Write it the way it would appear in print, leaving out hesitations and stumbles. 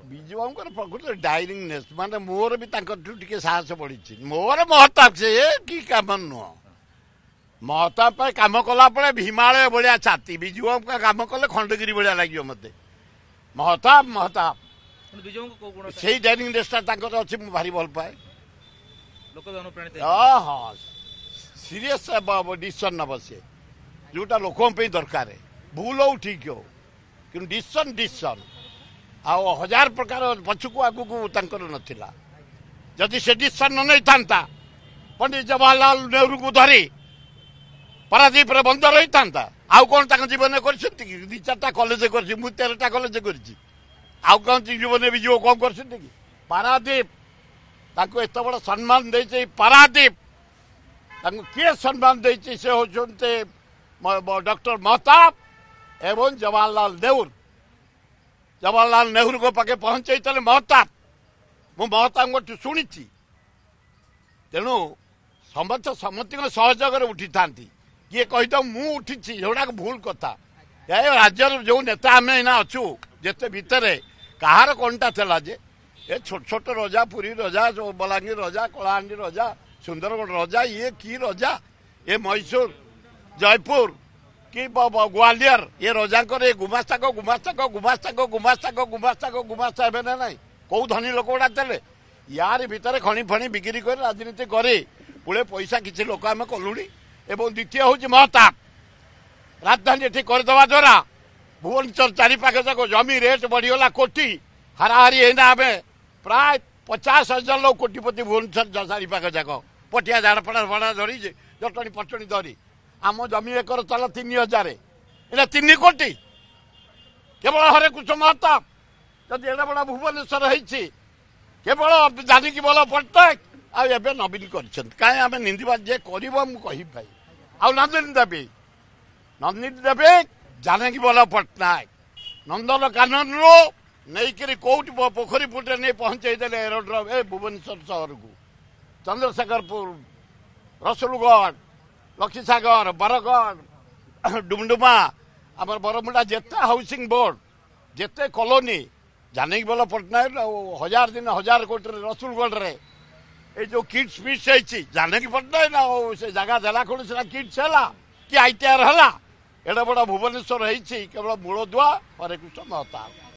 विजु बाबू प्रकृत डायरिंगनेस माने मोर भी टे साहस बढ़ी मोर महताब से कि कम नुह महताब कम कला हिमालय भाया छाती विजु बाबू का कम कले खंडगिरी भाया लगे मत महताब महताब से डायरिंगनेसटा अच्छी मुझे भारी भल पाए हाँ सीरीयस डिसीजन नब सी जोटा लोक दरकार भूल हो ठीक हो कि डिसीजन डिसीजन आ हजार प्रकार पछकू आगू नाला जदि से डिसीजन न नहीं था पंडित जवाहरलाल नेहरू को धरी पारादीप बंद रही था आउ कौन जीवन कर दी चार्टा कलेज कर 13टा कलेज कर जीवन भी जो कौन कर पारादीप एत बड़ सम्मान दे पारादीप किए सम्मान दे से होते डॉक्टर महताब एवं जवाहरलाल नेहरू जवाहरलाल नेहरू को पाखे पहुंचे महताब मु महताब शुणी तेणु समस्त समस्त सहयोग उठी था किए कहीद मु उठी जोड़ा भूल कथा राज्य जो नेता आम ना अच्छू जिते भितर कहार कौनटा था जे ए छोट छोट रजा पुरी रजा बलांगीर रजा कलाहांडी रजा सुंदरगढ़ रजा ये की रजा ये मैसूर जयपुर कि ग्वालियर ये रजा गुमास्ता को गुमास्ता को गुमास्ता को गुमास्ता को गुमास्ता को गुमास्ता हे ना ना कौ धनी लोक गुड़ा थे यार भितर खणी फणी बिक्री कर राजनीति करे पुणे पैसा किसी लोक आम कलुणी एवं द्वितीय हूँ महताब राजधानी ये करदे द्वारा भुवनेश्वर चारिपाख जाक जमी रेट बढ़ीगला कोटी हाराहारी है आम प्राय 50,000 लोग कोटिपति भुवनेश्वर चारिपाख जाक पटिया झाड़पड़ा भाड़ा धरी जटणी पटणी धरी आम जमी एकर चल 3,000 एटा 3 कोटी केवल हरेकृष्ण महताब जदि एडा बड़ा भुवनेश्वर होती केवल जानकी बल पट्टनायक आबे नवीन करें निंदा जे कर कही भाई आंदनी देवी जानकी बल पट्टनायक नंदन कानन रू नहीं कौटी पोखरी पुटे नहीं पहुंचे एरोड्रम ए भुवनेश्वर सहर को चंद्रशेखरपुर रसुलगढ़ लक्ष्मीसागर बरगढ़ डुमडुमा आम बरमुंडा जिते हाउसिंग बोर्ड जिते कॉलोनी जानकी बल पट्टनायक 1000 दिन 1000 कोटी रसुलगढ़ रे ये जो किड्स मिस जानकी पट्टनायक ना से जगह देला कौन से किड्स है कि आईटीआर है एडा बड़ा भुवनेश्वर होती केवल मूलदुआ हरेकृष्ण महताब।